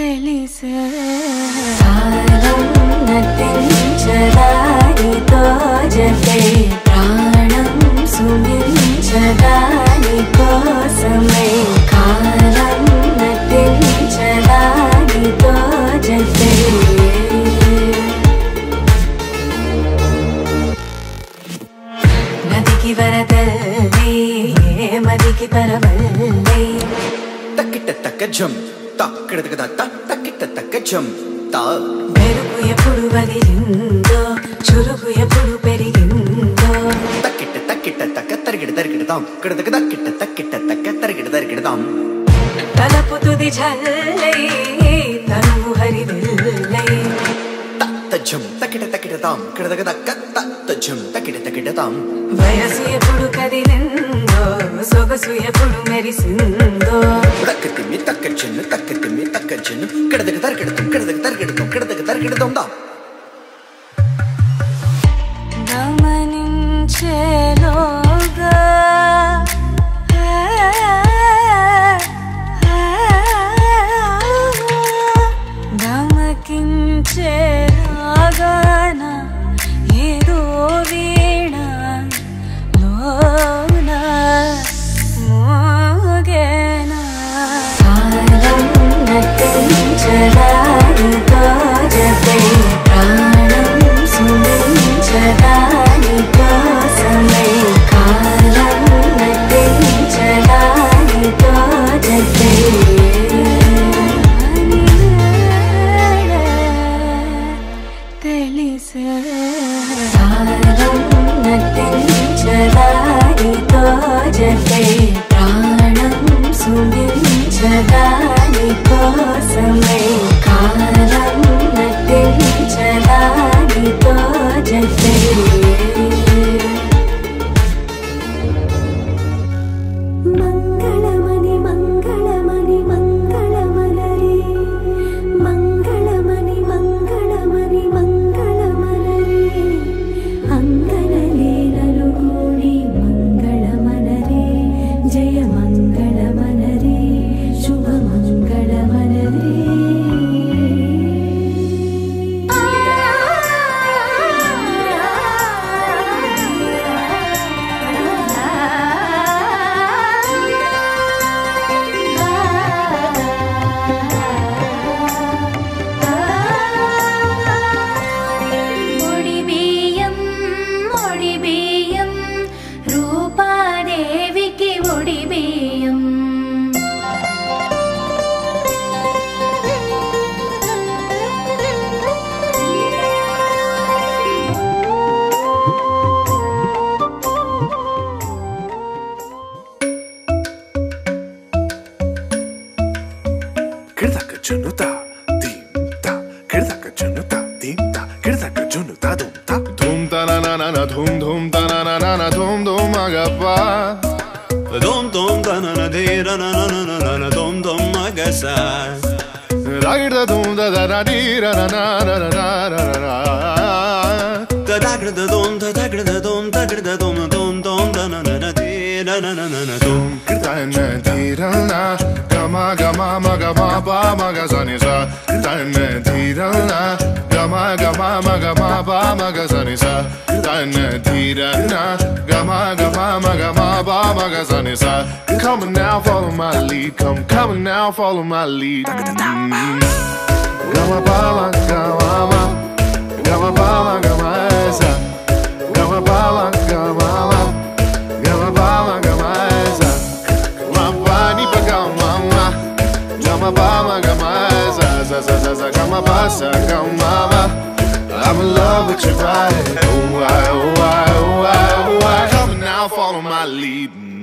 తెలిసే కాలం నటించదానితో జతే ప్రాణం సుమించదాని కోసమై కాలం నటించదానితో జతే నదికి వరదల్లి మదికి పరవల్లి తక్కిట తక్కజం తక్కిడతక తక్కిట తక్కజం తా మెరుపు ఎప్పుడు వదిలిందో చురుకు ఎప్పుడు పెరిగిందో తక్కిట తక్కిట తక్క తరిగిడదాం కిడతక తక్కిట తక్కిట తక్క తరిగిడదాం తలపు తుది జల్లై తనువు హరివిల్లై తజ్జం తక్కిట తక్కిడదాం కిడతక తక్క తజ్జం తక్కిట తక్కిడదాం వయసు ఎప్పుడు కదిలిందో సొగసు ఎప్పుడు మెరిసిందో తక్కతిమ్మి తక్కజన్ను కిడతక తరిగిడదాం దా గమనించేలోగా గమకించేలాగాన ఏదో వీణ లోన మోగేనా కాలం నటించదానితో జతే ప్రాణం సుమించదాని కోసమై కాలం నటించదానితో జతే తెలిసే కాలం నటించదానితో జతే ప్రాణం సుమించదాని కోసమై కాలం నటించదానితో జతే మంగళమణి మంగళమణి మంగళమలరి మంగళమణి మంగళమణి మంగళమలరి అంగళలే నలుగూడి మంగళమనరే జయ మంగళమనరే శుభ మంగళమనరే ఒడిబియ్యం రూపాదేవికి ఒడిబియ్యం కిడతక జనుతా దీంతా కిడతక జనుతా దీంతా కిడతక జనుతా దుంతా ధూమ్ తననన ధూమ్ ధూమ్ తననన ధూమ్ ధూమ్ మగపా ధూమ్ ధూమ్ తనన ధీరనననన ధూమ్ ధూమ్ మగసా రాగిడ ధూమ్ దదన ధీరననననననన తదగ్రద ధూమ్ తదగ్రద ధూమ్ తగ్రద ధూమ్ ధూమ్ ధూమ్ తననన ధీరనననన ధూమ్ కిడతన ధీరన gama gama maga ma ba maga sani sa tan dhirana gama gama maga ma ba maga sani sa tan dhirana gama gama maga ma ba maga sani sa come now follow my lead come now follow my lead gama ba maga ma gama ba maga ma sa gama ba maga ma gama ba maga ma sa ma ba ni pa gama Gama ba ma gama za za za za za gama ba sa gama ma I'm in love with your body. Oh I oh I oh I oh I come now follow my lead.